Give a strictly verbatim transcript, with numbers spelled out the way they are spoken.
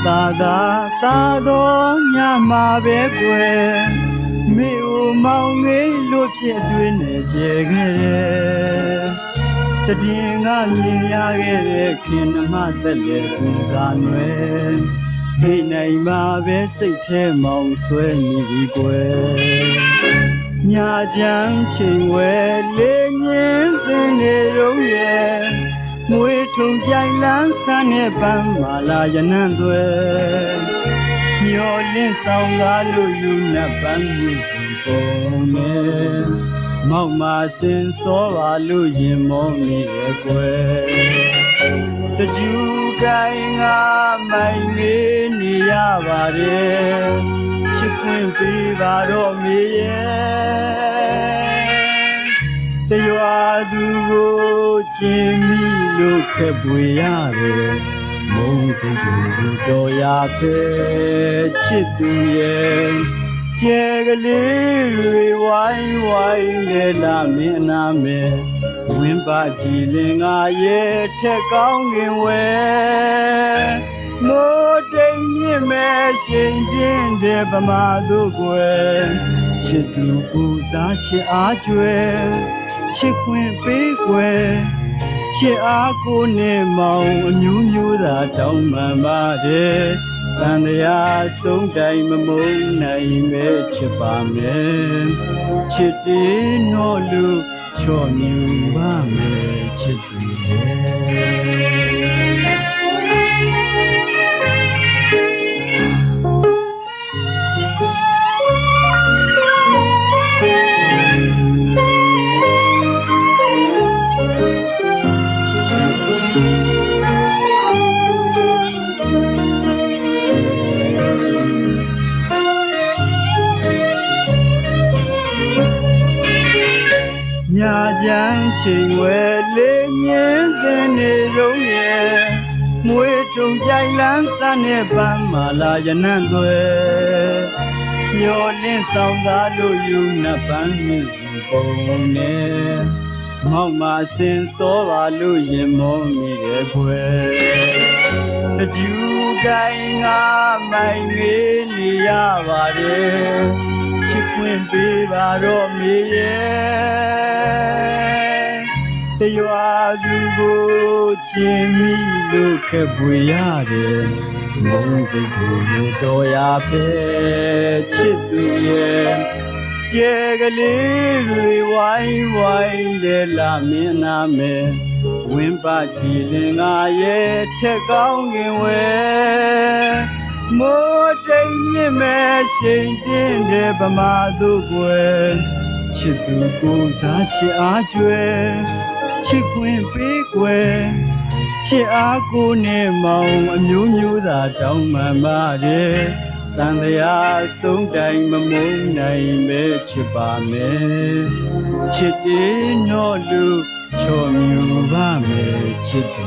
သာသာသာတော်ညမှာပဲကွယ်မိဦးမောင်လေးလို့ဖြစ်တွင်နေကြခဲ့တယ်တည်ငါမြင်ရခဲ့တဲ့ခင်မသက်လေကူသာနွယ်ဒီနိုင်မှာပဲစိတ်ထဲမောင်ဆွဲနေပြီကွယ်ညာချမ်းချိန်ဝဲလေးညင်းသင်နေရုံရဲ့မွေထုံကြိုင်လန်းဆန်းနဲ့ပန်းမာလာရနံ့သွဲမျောလင်းဆောင်ကားလို့ယူနှပ်ပန်းမြည်စီပုံနဲ့မောက်မာစင်စောပါလို့ရင်မောမိရဲ့ကွယ်တကျူကိုင်းငါမိုင်နေနေရပါတယ်ချစ်ခွင့်ပေးပါတော့မေရဲ့တရွာသူကိုကျင်မိလို့ခက်ပွေရတယ်မုန်းစိတ်ကိုတော်ရပဲချစ်သူရဲ့ကျဲကလေးတွေဝိုင်းဝိုင်းနဲ့လာမင်းနာမယ်ဝင်းပါကြည်လင်ငါရဲ့ထက်ကောင်းခင်ဝဲမိုးတိမ်မြင့်မဲ့ရှင်တင်းတဲ့ဗမာတို့ကွယ်ချစ်သူပူစားချစ်အားကျွဲချစ်ခွင့်ပေးကွယ်ချစ်အားကိုနဲ့မောင်အမျိုးမျိုးသာတောင်းပန်ပါတယ်တန်တရားဆုံးတိုင်းမမုန်းနိုင်မဲ့ချစ်ပါမယ်ချစ်တေနော်လူချော့မြူပါမယ်ချစ်သူရဲ့ညာချမ်းချိန်ဝဲလေးညင်းသင်နေရုံရဲ့မွေထုံကြိုင်လန်းစမ်းနဲ့ပန်းမာလာရနံ့သွဲမျောလင်းဆောင်ကားလို့ယူနှပ်ပန်းမြည်စီပုံနဲ့မောက်မာစင်စောပါလို့ရင်မောမိရဲ့ခွဲတကျူကိုင်းငါမိုင်ငေးနေရပါတယ်ချစ်ခွင့်ပေးပါတော့မေရဲ့တရွာသူကိုချင်မိလို့ခက်ပွေရတယ်မုန်းစိတ်ကိုတော်ရပဲချစ်သူရဲ့ကျဲကလေးတွေဝိုင်းဝိုင်းတဲ့လာမင်းနာမယ်ဝင်းပါကြည်လင်ငါရဲ့ထက်ကောင်းခင်ဝဲမိုးတိမ်မြင့်မဲ့ရှင်တင်းတဲ့ဗမာတို့ကွယ်ချစ်သူကိုစားချစ်အားကျွဲချစ်ခွင့်ပေးကွယ်ချစ်အားကိုနဲ့မောင်အမျိုးမျိုးသာတောင်းပန်ပါတယ်တန်တရားဆုံးတိုင်းမမုန်းနိုင်ပဲချစ်ပါမယ်ချစ်တေနော်လူချော်မြူပါမယ်ချစ်သူ